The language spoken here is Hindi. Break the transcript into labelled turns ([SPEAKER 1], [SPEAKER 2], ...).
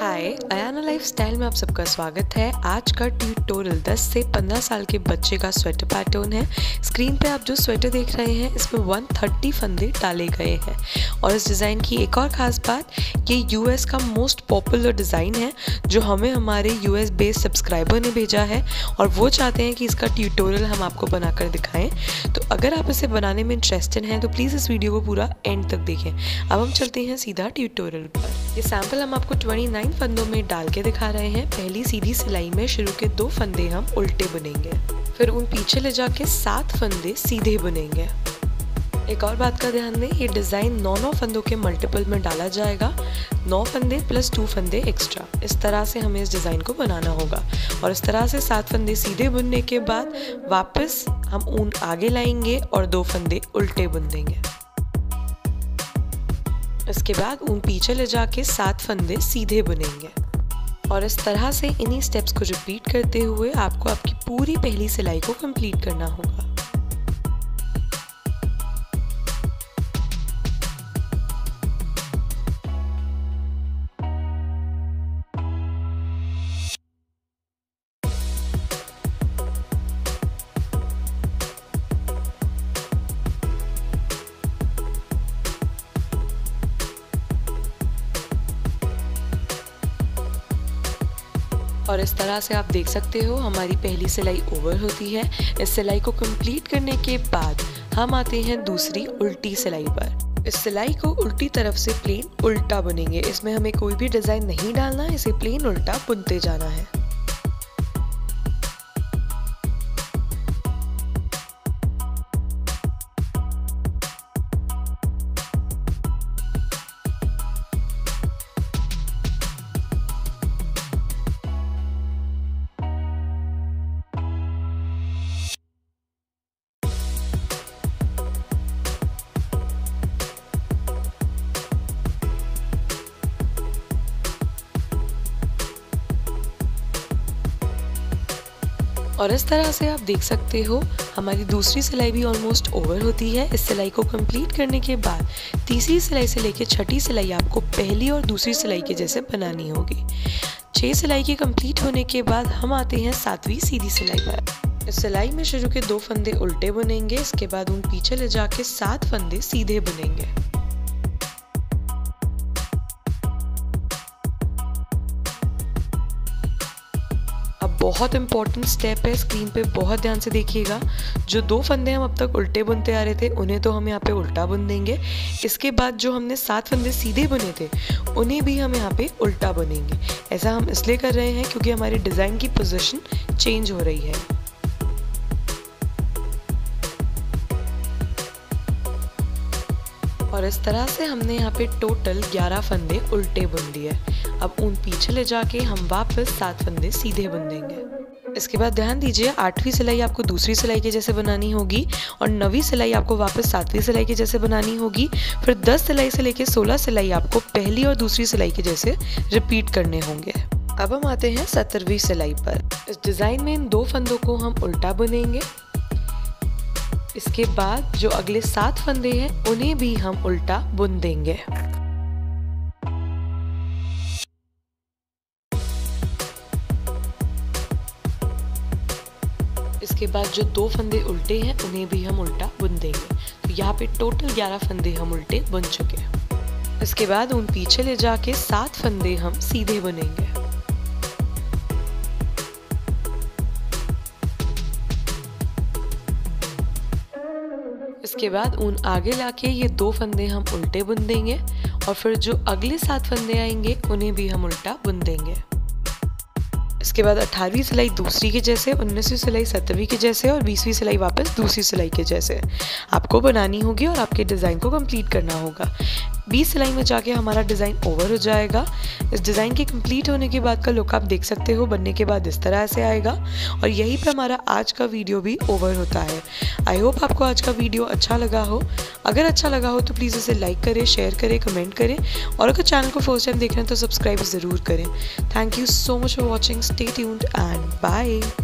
[SPEAKER 1] हाय, अयाना लाइफस्टाइल में आप सबका स्वागत है। आज का ट्यूटोरियल 10 से 15 साल के बच्चे का स्वेटर पैटर्न है। स्क्रीन पे आप जो स्वेटर देख रहे हैं इसमें 130 फंदे डाले गए हैं। और इस डिज़ाइन की एक और ख़ास बात, ये यूएस का मोस्ट पॉपुलर डिज़ाइन है जो हमें हमारे यूएस बेस्ड सब्सक्राइबर ने भेजा है और वो चाहते हैं कि इसका ट्यूटोरियल हम आपको बनाकर दिखाएं। तो अगर आप इसे बनाने में इंटरेस्टेड हैं तो प्लीज़ इस वीडियो को पूरा एंड तक देखें। अब हम चलते हैं सीधा ट्यूटोरियल पर। ये सैम्पल हम आपको 29 फंदों में डाल के दिखा रहे हैं। पहली सीधी सिलाई में शुरू के 2 फंदे हम उल्टे बुनेंगे, फिर उन पीछे ले जाके 7 फंदे सीधे बुनेंगे। एक और बात का ध्यान दें, ये डिज़ाइन 9 फंदों के मल्टीपल में डाला जाएगा, 9 फंदे प्लस 2 फंदे एक्स्ट्रा। इस तरह से हमें इस डिज़ाइन को बनाना होगा। और इस तरह से 7 फंदे सीधे बुनने के बाद वापस हम ऊन आगे लाएंगे और 2 फंदे उल्टे बुन देंगे। इसके बाद ऊन पीछे ले जाके 7 फंदे सीधे बुनेंगे। और इस तरह से इन्हीं स्टेप्स को रिपीट करते हुए आपको आपकी पूरी पहली सिलाई को कंप्लीट करना होगा। और इस तरह से आप देख सकते हो हमारी पहली सिलाई ओवर होती है। इस सिलाई को कंप्लीट करने के बाद हम आते हैं दूसरी उल्टी सिलाई पर। इस सिलाई को उल्टी तरफ से प्लेन उल्टा बुनेंगे। इसमें हमें कोई भी डिज़ाइन नहीं डालना, इसे प्लेन उल्टा बुनते जाना है। और इस तरह से आप देख सकते हो हमारी दूसरी सिलाई भी ऑलमोस्ट ओवर होती है। इस सिलाई को कंप्लीट करने के बाद तीसरी सिलाई से लेकर छठी सिलाई आपको पहली और दूसरी सिलाई के जैसे बनानी होगी। 6 सिलाई के कंप्लीट होने के बाद हम आते हैं 7वीं सीधी सिलाई पर। इस सिलाई में शुरू के 2 फंदे उल्टे बुनेंगे, इसके बाद उन पीछे ले जाके 7 फंदे सीधे बुनेंगे। बहुत इंपॉर्टेंट स्टेप है, स्क्रीन पे बहुत ध्यान से देखिएगा। जो 2 फंदे हम अब तक उल्टे बुनते आ रहे थे उन्हें तो हम यहाँ पे उल्टा बुन देंगे। इसके बाद जो हमने 7 फंदे सीधे बुने थे उन्हें भी हम यहाँ पे उल्टा बुनेंगे। ऐसा हम इसलिए कर रहे हैं क्योंकि हमारी डिज़ाइन की पोजीशन चेंज हो रही है। और इस तरह से हमने यहाँ पे टोटल 11 फंदे उल्टे बुन दिए। अब ऊन पीछे ले जाके हम वापस 7 फंदे सीधे बुन देंगे। इसके बाद ध्यान दीजिए, 8वीं सिलाई आपको दूसरी सिलाई के जैसे बनानी होगी और 9वीं सिलाई आपको वापस 7वीं सिलाई के जैसे बनानी होगी। फिर 10 सिलाई से लेकर 16 सिलाई आपको पहली और दूसरी सिलाई के जैसे रिपीट करने होंगे। अब हम आते हैं 17वीं सिलाई पर। इस डिज़ाइन में इन 2 फंदों को हम उल्टा बुनेंगे। इसके बाद जो अगले 7 फंदे हैं उन्हें भी हम उल्टा बुन देंगे। इसके बाद जो 2 फंदे उल्टे हैं उन्हें भी हम उल्टा बुन देंगे। तो यहाँ पे टोटल 11 फंदे हम उल्टे बुन चुके हैं। इसके बाद उन पीछे ले जाके 7 फंदे हम सीधे बुनेंगे। इसके बाद ऊन आगे लाके ये 2 फंदे हम उल्टे बुन देंगे और फिर जो अगले 7 फंदे आएंगे उन्हें भी हम उल्टा बुन देंगे। इसके बाद 18वीं सिलाई दूसरी के जैसे, 19वीं सिलाई 17वीं के जैसे और 20वीं सिलाई वापस दूसरी सिलाई के जैसे आपको बनानी होगी और आपके डिज़ाइन को कंप्लीट करना होगा। 20 सिलाई में जाके हमारा डिज़ाइन ओवर हो जाएगा। इस डिज़ाइन के कंप्लीट होने के बाद का लुक आप देख सकते हो, बनने के बाद इस तरह से आएगा। और यहीं पर हमारा आज का वीडियो भी ओवर होता है। आई होप आपको आज का वीडियो अच्छा लगा हो। अगर अच्छा लगा हो तो प्लीज़ इसे लाइक करें, शेयर करें, कमेंट करें और अगर चैनल को फर्स्ट टाइम देख रहे हैं तो सब्सक्राइब ज़रूर करें। Thank you so much for watching. Stay tuned and bye.